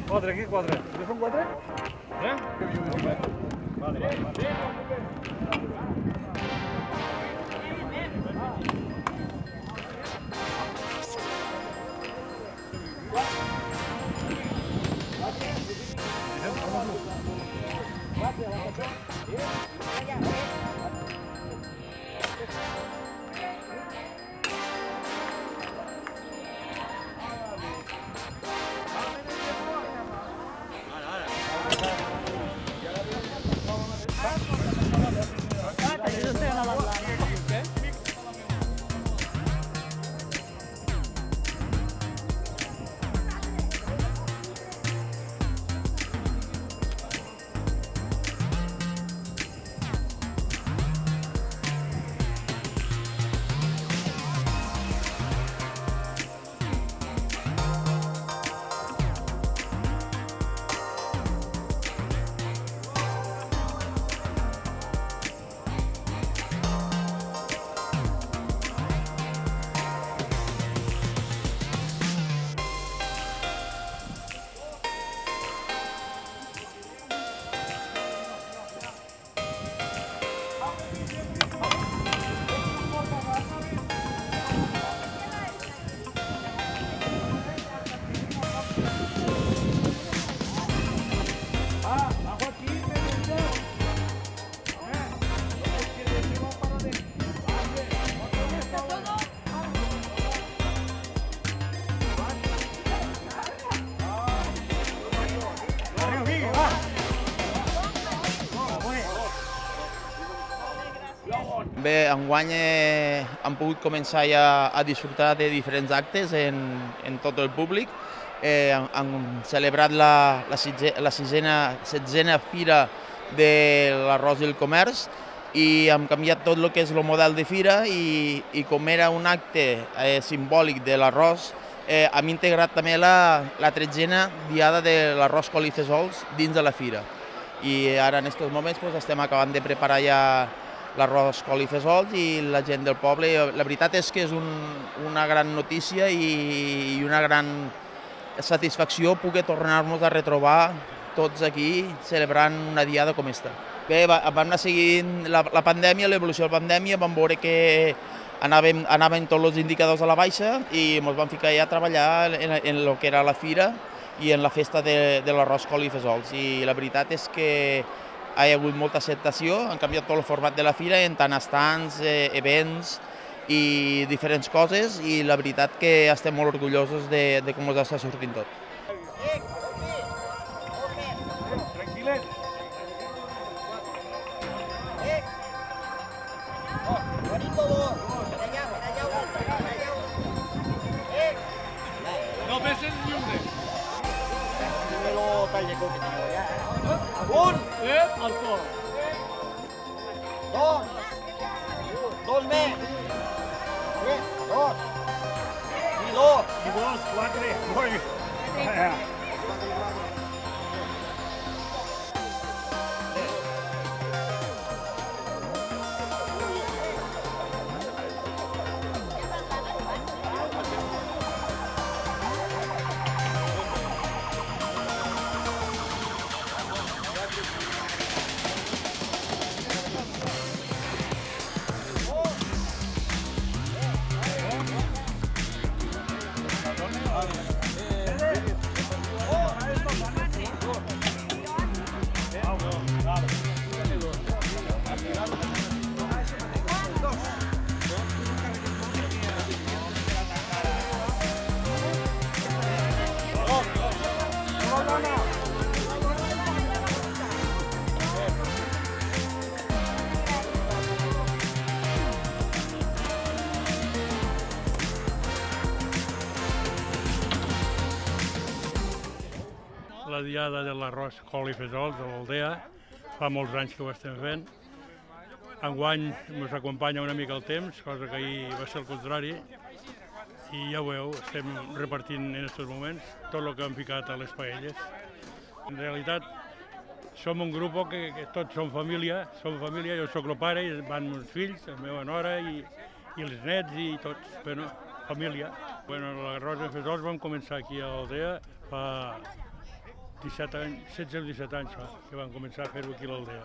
Quatre, aquí, quatre. ¿Ya son 4? Vale, vale, vale. Bé, enguany hem pogut començar ja a disfrutar de diferents actes en tot el públic. Hem celebrat la setzena fira de l'arròs i el comerç i hem canviat tot el que és el model de fira i com era un acte simbòlic de l'arròs, hem integrat també la tretzena diada de l'arròs col i fesols dins de la fira. I ara en aquests moments estem acabant de preparar ja l'arròs col i fesols i la gent del poble. La veritat és que és una gran notícia i una gran satisfacció poder tornar-nos a retrobar tots aquí celebrant una diada com aquesta. Bé, vam anar seguint la pandèmia, l'evolució de la pandèmia, vam veure que anaven tots els indicadors a la baixa i ens vam ficar ja a treballar en el que era la fira i en la festa de l'arròs col i fesols. I la veritat és que hi ha hagut molta acceptació, han canviat tot el format de la fira en tant estants, events i diferents coses i la veritat que estem molt orgullosos de com ens està sortint tot. Tranquil·let. No peses ni un res. Un, Al cor. dos més, dos, i dos. I dos, quatre. Ui. La diada de l'arròs col i fesols de l'Aldea, fa molts anys que ho estem fent. Enguany ens acompanya una mica el temps, cosa que ahir va ser el contrari, i ja ho veieu, estem repartint en aquests moments tot el que hem ficat a les paelles. En realitat, som un grup que tots som família, jo sóc el pare, i van meus fills, la meva nora i els nets i tots, però família. L'arròs i fesols vam començar aquí a l'Aldea fa 16 o 17 anys que van començar a fer-ho aquí a l'aldea.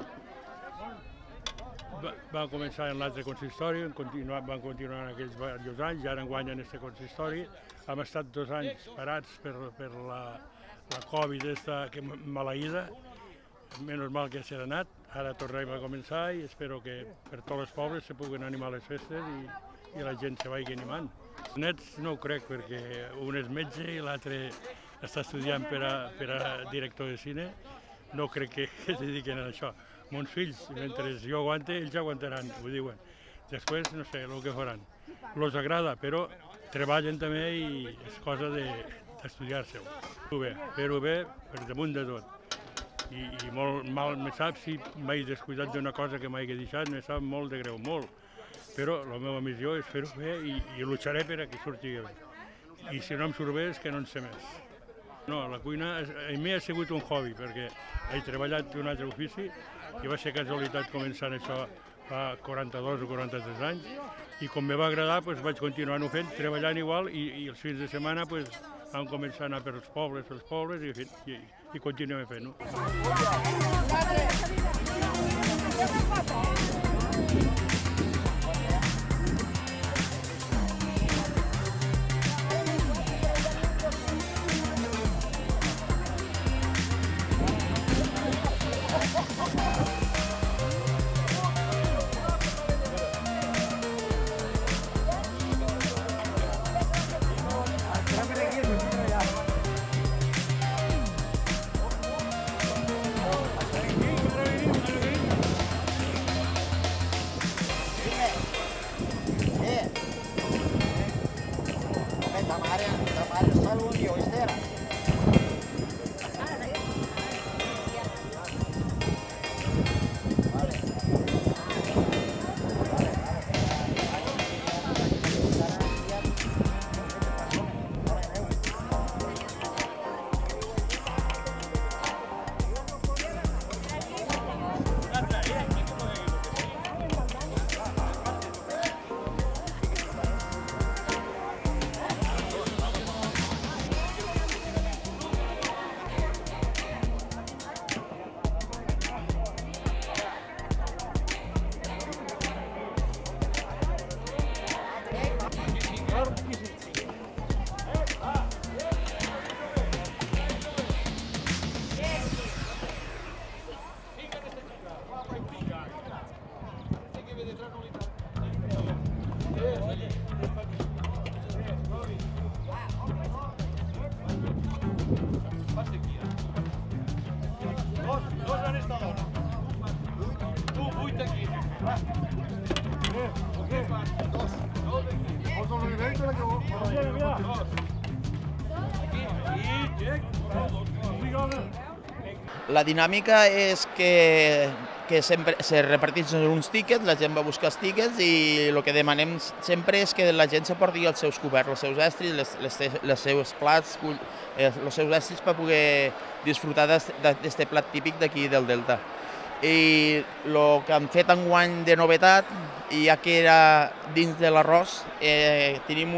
Van començar en l'altre consistori, van continuar en aquells diversos anys, i ara enguany en aquest consistori. Hem estat 2 anys parats per la Covid maleïda, menys mal que s'ha anat. Ara tornem a començar i espero que per tots els pobles se puguin animar les festes i la gent se vagi animant. Els nets no ho crec, perquè un és metge i l'altre està estudiant per a director de cine. No crec que es dediquen a això. Mons fills, mentre jo aguante, ells aguantaran, ho diuen. Després, no sé, el que faran. Els agrada, però treballen també i és cosa d'estudiar-se-ho. Fer-ho bé per damunt de tot. I molt mal me sap si m'he descuidat d'una cosa que m'he deixat, me sap molt de greu, molt. Però la meva missió és fer-ho bé i lucharé per a que surti bé. I si no em surt bé és que no en sé més. No, la cuina a mi ha sigut un hobby, perquè he treballat un altre ofici i va ser casualitat començar això fa 42 o 43 anys i com me va agradar vaig continuar-ho fent, treballant igual i els fins de setmana vam començar a anar per els pobles i continuem fent-ho. La dinàmica és que sempre se reparteixen uns tíquets, la gent va buscar els tíquets i el que demanem sempre és que la gent se porti els seus coberts, els seus estris, els seus plats, els seus estris per poder disfrutar d'aquest plat típic d'aquí del Delta. I el que han fet enguany de novetat, ja que era dins de l'arròs, tenim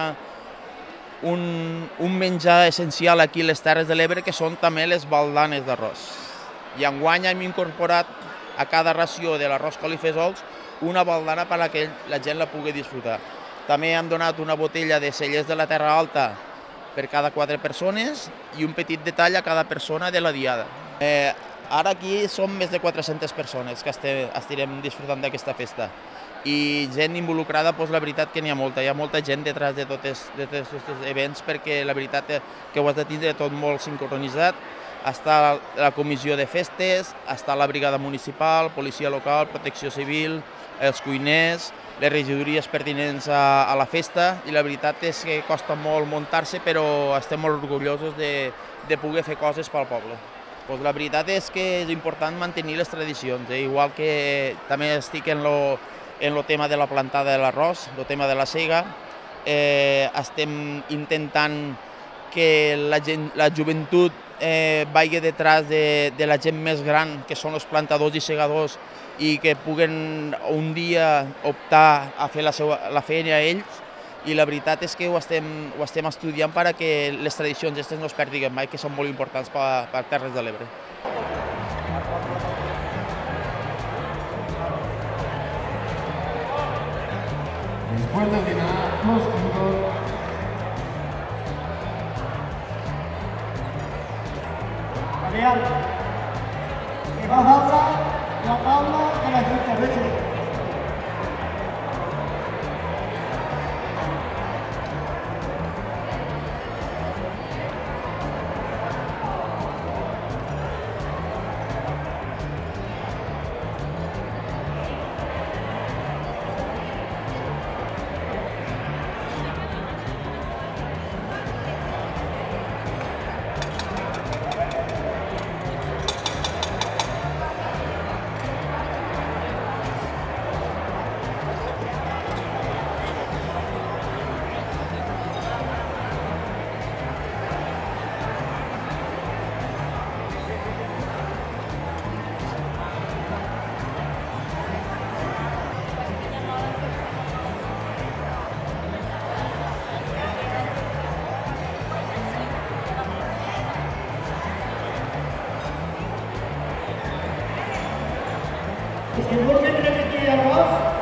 un menjar essencial aquí a les Terres de l'Ebre, que són també les baldanes d'arròs. I enguany hem incorporat a cada ració de l'arròs col i fesols una baldana perquè la gent la pugui disfrutar. També hem donat una botella de cellers de la Terra Alta per cada 4 persones i un petit detall a cada persona de la diada. Ara aquí som més de 400 persones que estarem disfrutant d'aquesta festa. I gent involucrada, la veritat que n'hi ha molta gent detrás de tots aquests events, perquè la veritat que ho has de tindre tot molt sincronitzat. Està la comissió de festes, està la brigada municipal, policia local, protecció civil, els cuiners, les regidories pertinents a la festa, i la veritat és que costa molt muntar-se, però estem molt orgullosos de poder fer coses pel poble. La veritat és que és important mantenir les tradicions, igual que també estic en el tema de la plantada de l'arròs, el tema de la sega. Estem intentant que la joventut vagi detrás de la gent més gran, que són els plantadors i segadors, i que puguen un dia optar a fer la feina a ells, i la veritat és que ho estem estudiant perquè les tradicions aquestes no es perdin mai, que són molt importants per Terres de l'Ebre. Después de terminar los puntos, Ariel, que va a dar la tabla de la Junta Reche. Es que vuelven a repetir arroz.